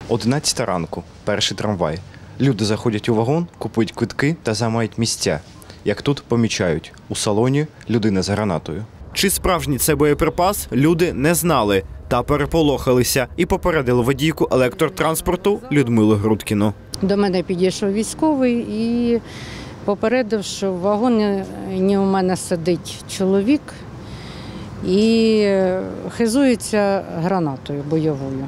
11 ранку. Перший трамвай. Люди заходять у вагон, купують квитки та займають місця. Як тут помічають, у салоні людина з гранатою. Чи справжній це боєприпас, люди не знали та переполохалися і попередили водійку електротранспорту Людмилу Грудкіну. До мене підійшов військовий і попередив, що в вагоні у мене сидить чоловік і хизується гранатою бойовою.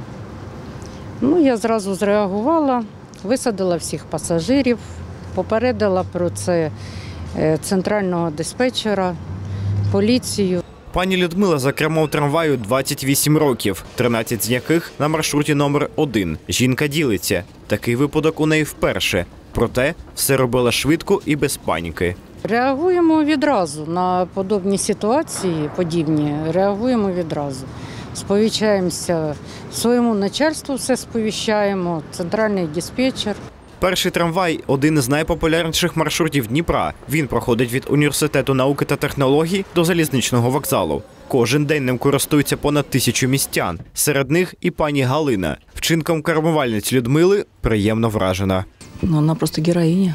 Я зразу зреагувала, висадила всіх пасажирів, попередила про це центрального диспетчера, поліцію. Пані Людмила за кермом трамваю 28 років, 13 з яких на маршруті номер 1. Жінка ділиться. Такий випадок у неї вперше. Проте все робила швидко і без паніки. Реагуємо відразу на подібні ситуації, реагуємо відразу. Сповіщаємося своєму начальству, все сповіщаємо, центральний диспетчер. Перший трамвай – один з найпопулярніших маршрутів Дніпра. Він проходить від Університету науки та технологій до залізничного вокзалу. Кожен день ним користуються понад 1000 містян. Серед них і пані Галина. Вчинком кермувальниці Людмили приємно вражена. Вона просто героиня.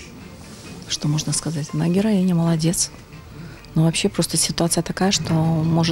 Что можно сказать? Она героиня, молодец. Но вообще просто ситуация такая, что может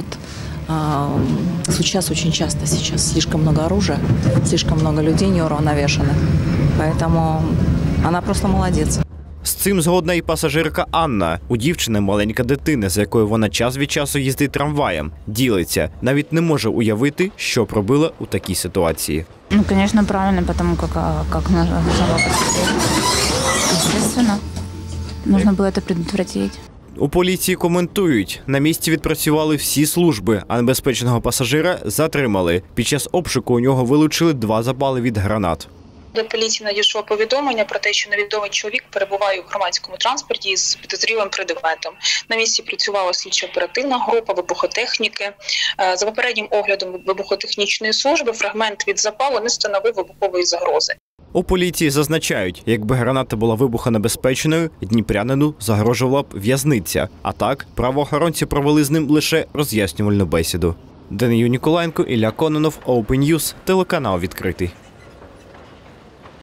случаться очень часто сейчас. Слишком много оружия, слишком много людей неуравновешенных. Поэтому она просто молодец. З цим згодна і пасажирка Анна. У дівчини маленька дитина, з якою вона час від часу їздить трамваєм. Ділиться. Навіть не може уявити, що б робила у такій ситуації. Конечно, правильно, потому как нужно было поступить. Естественно, нужно было это предотвратить. У поліції коментують, на місці відпрацювали всі служби, а небезпечного пасажира затримали. Під час обшуку у нього вилучили 2 запали від гранат. До поліції надійшло повідомлення про те, що невідомий чоловік перебуває у громадському транспорті з підозрілим предметом. На місці працювала слідчо-оперативна група вибухотехніки. За попереднім оглядом вибухотехнічної служби фрагмент від запалу не становив вибухової загрози. У поліції зазначають, якби граната була вибухонебезпечною, дніпрянину загрожувала б в'язниця. А так, правоохоронці провели з ним лише роз'яснювальну бесіду. Данию Ніколаєнко, Ілля Кононов, Open News, телеканал відкритий.